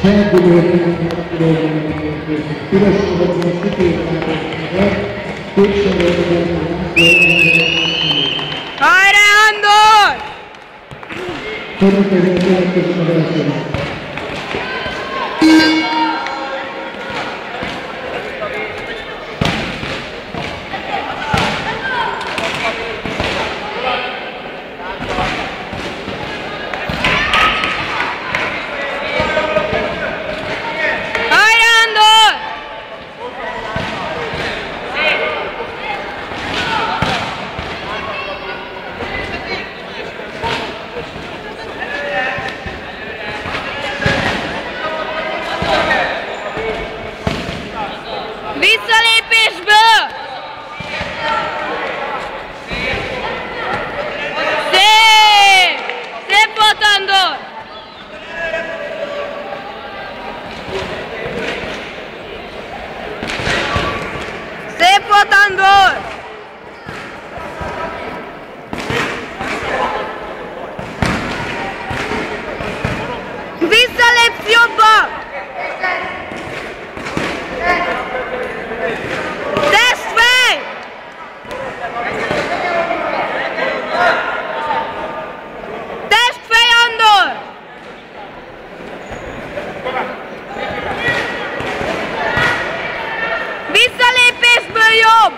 Hajrá, Andor! Visszalépésből! Szép! Szép volt, Andor! Szép volt, Andor! Visszalépsz jobban! Testfej! Testfej, Andor! Visszalépésből jobb!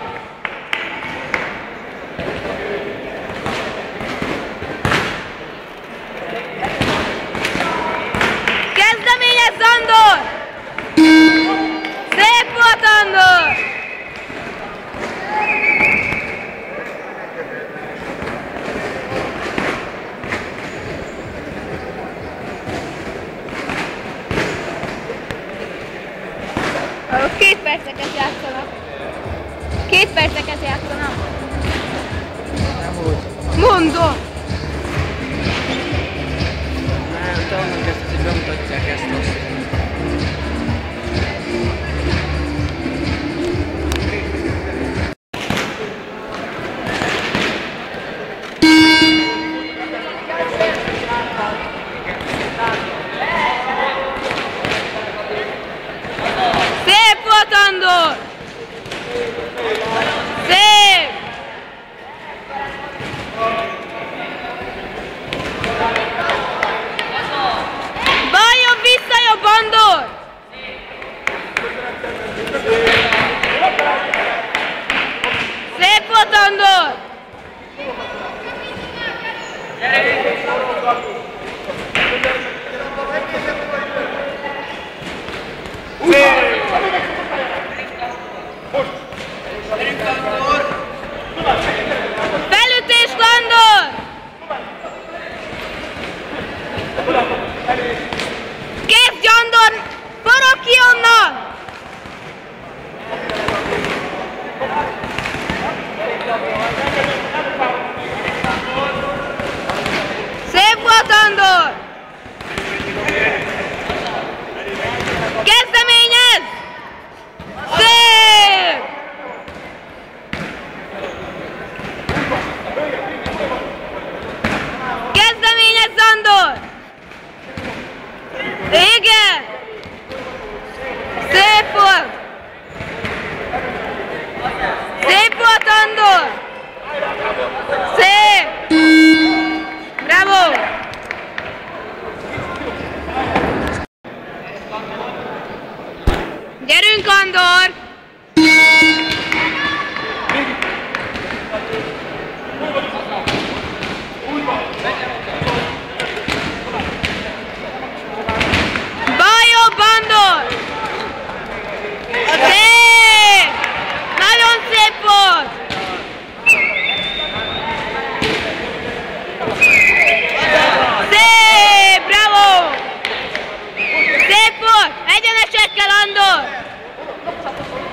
Kezdeményezz, Andor! Szép volt, Andor! Két perceket játszanak. 2 perceket játszanak. Mondom! Nem, te annak ezt, hogy bemutatják ezt azt. Szép volt, Andor! Szép! Bal jobb, vissza jobb, Andor! Szép volt, Andor! Felütés, Andor! Kezdj, Andor! Forog ki onnan! Szép volt, Andor! Kezdeményezz! Szép! Kezdeményezz, Andor! Igen! Szép volt! Szép volt, Andor! Szép! Bravo! Gyerünk, Andor! Bal jobb, Andor! Szép! Nagyon szép volt! Szép! Bravo! Szép volt! Egyenesekkel, Andor!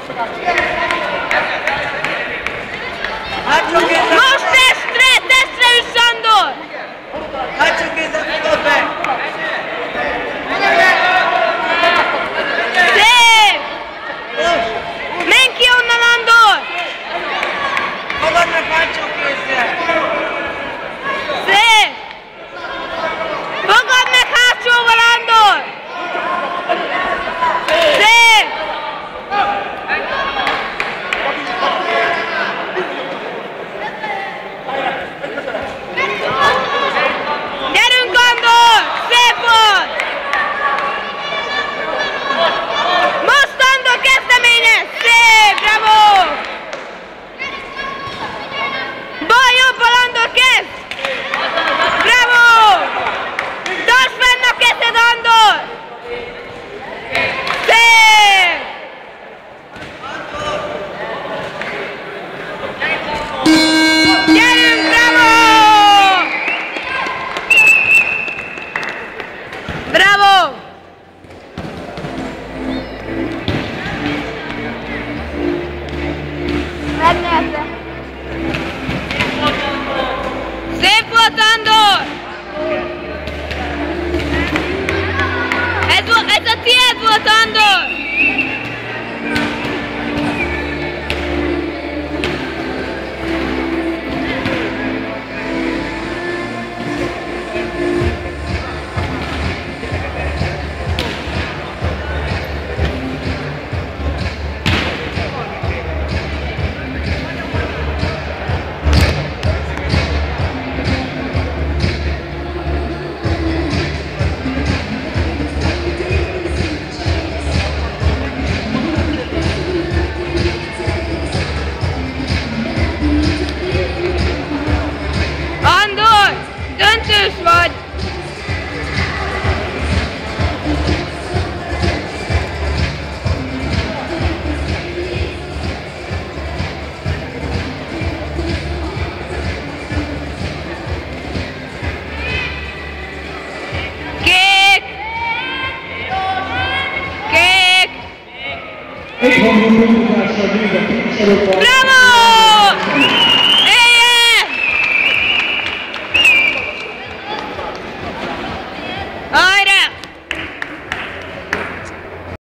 Egyhangú pontozással néz a képviselőpart. Bravo!